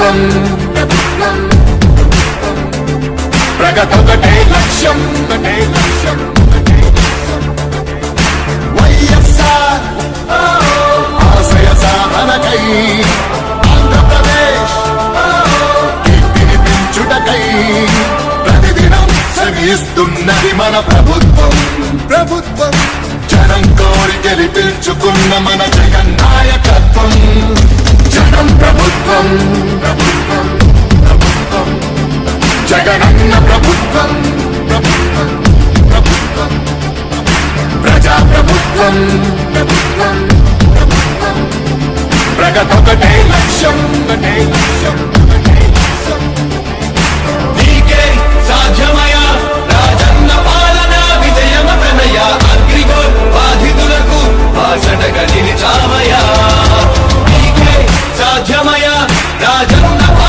ప్రభుత్వం ప్రగతొకటే లక్ష్యం వైఎస్ఆర్ ఆశయ సాధనకై ఆంధ్రప్రదేశ్ కీర్తిని పెంచుటకై ప్రతిదినం శ్రమిస్తున్నది మన ప్రభుత్వం జనం కోరి గెలిపించుకున్న మన జగన్ నాయకత్వం జనం ప్రభుత్వం జగనన్న ప్రభుత్వం ప్రజా ప్రభుత్వం ప్రగతొకటే లక్ష్యం నీకే సాధ్యమయ రాజన్న పాలన విజయమతనయ అగ్రిగోల్ బాధితులకు బాసటగా నిలిచామయ నీకే సాధ్యమయ రాజన్న